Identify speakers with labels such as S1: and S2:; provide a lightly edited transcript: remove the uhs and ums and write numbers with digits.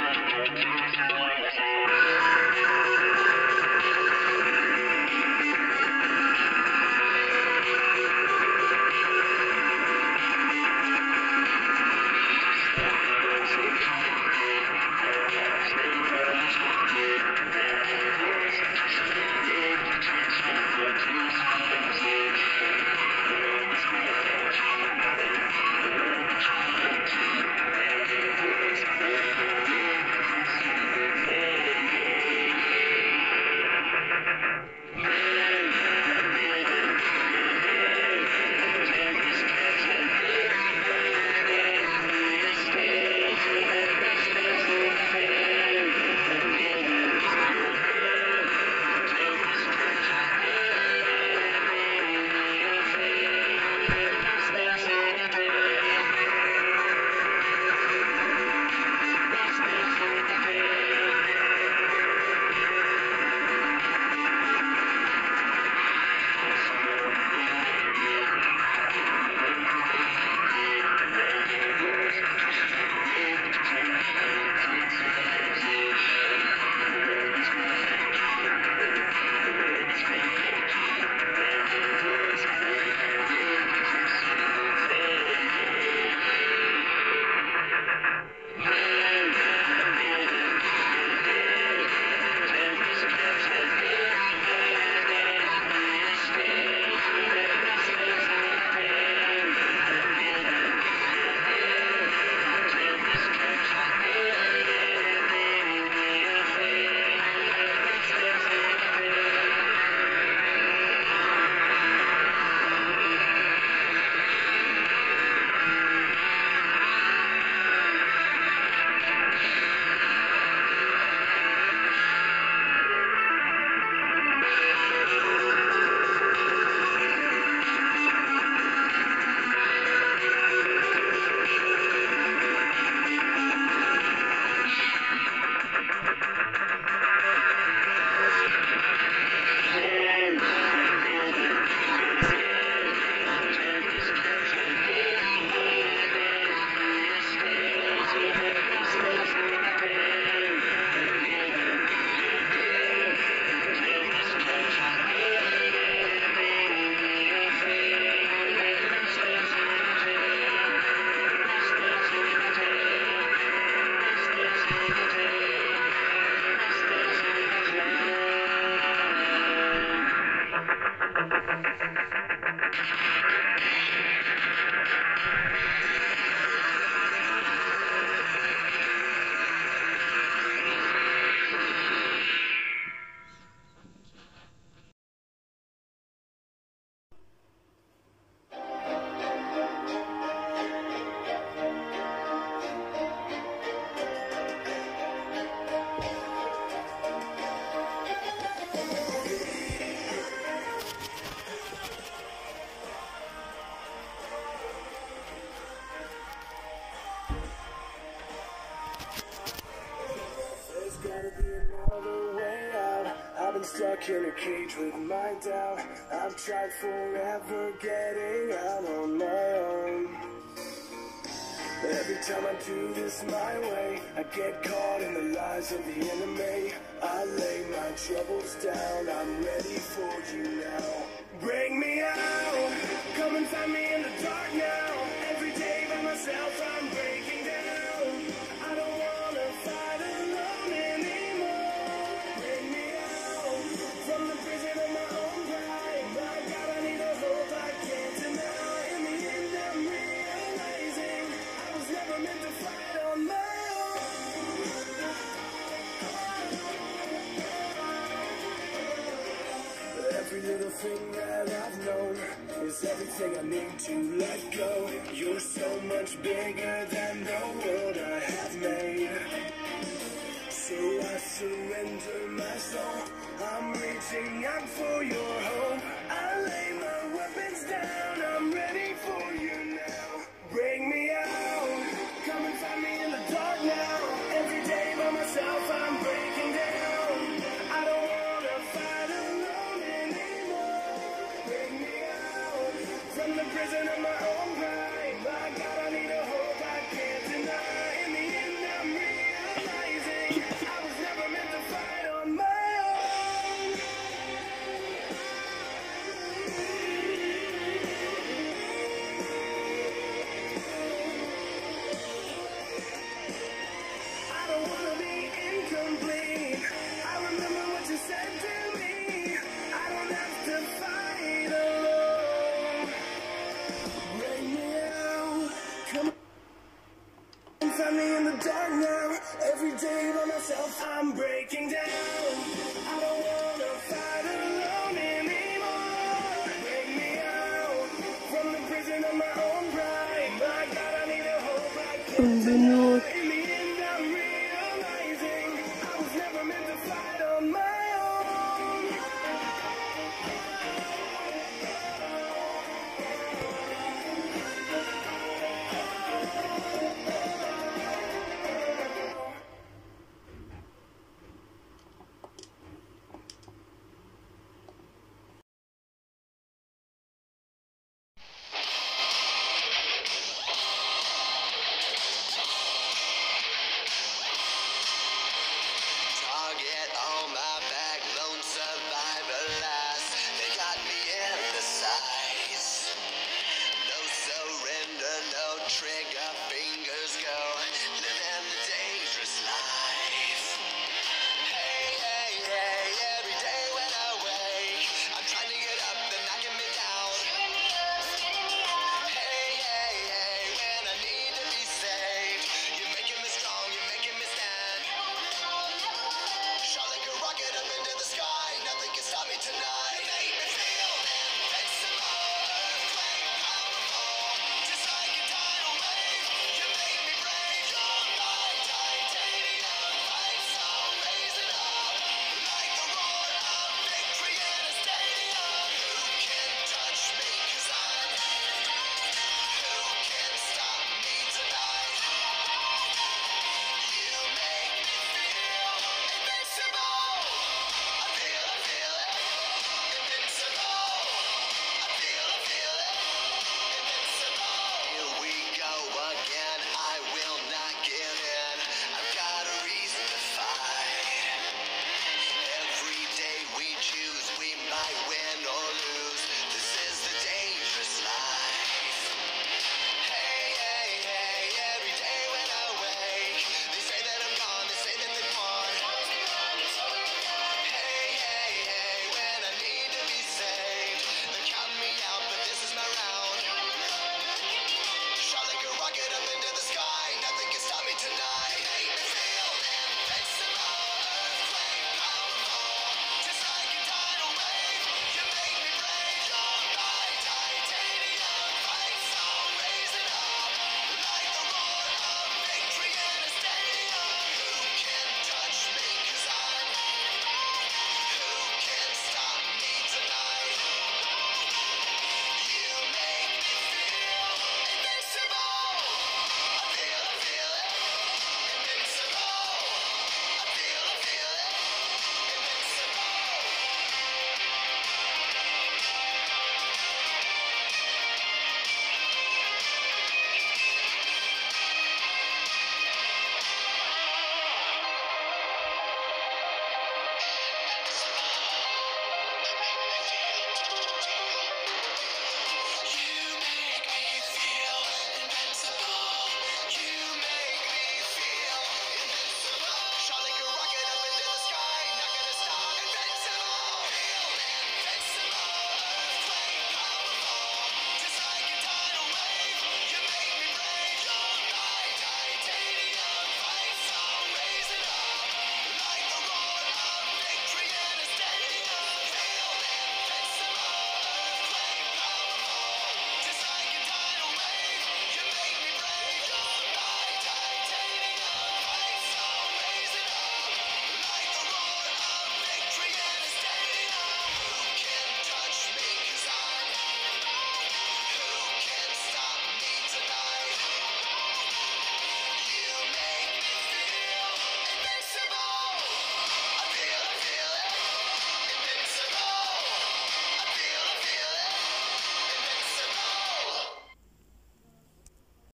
S1: been stuck in a cage with my doubt. I've tried forever getting out on my own. Every time I do this my way, I get caught in the lies of the enemy. I lay my troubles down, I'm ready for you now. Bring me out, come and find me in the dark now. Every day by myself I'm breaking down. I don't wanna fight alone anymore. Bring me out, from the prison of my own pride. My God, I need a hope I can't deny. In the end I'm realizing I was never meant to fight on my own. Every little thing that I've known is everything I need to let go. You're so much bigger than the world I have made. So I surrender my soul. I'm reaching out for your hope. I lay my weapons down. I'm ready for you now. Bring me out. Come and find me in the dark now. Every day by myself I'm breaking down. I don't wanna fight alone anymore. Bring me out from the prison of my own pride. My God, I need a hope I can't deny. In the end I'm realizing I'm breaking down.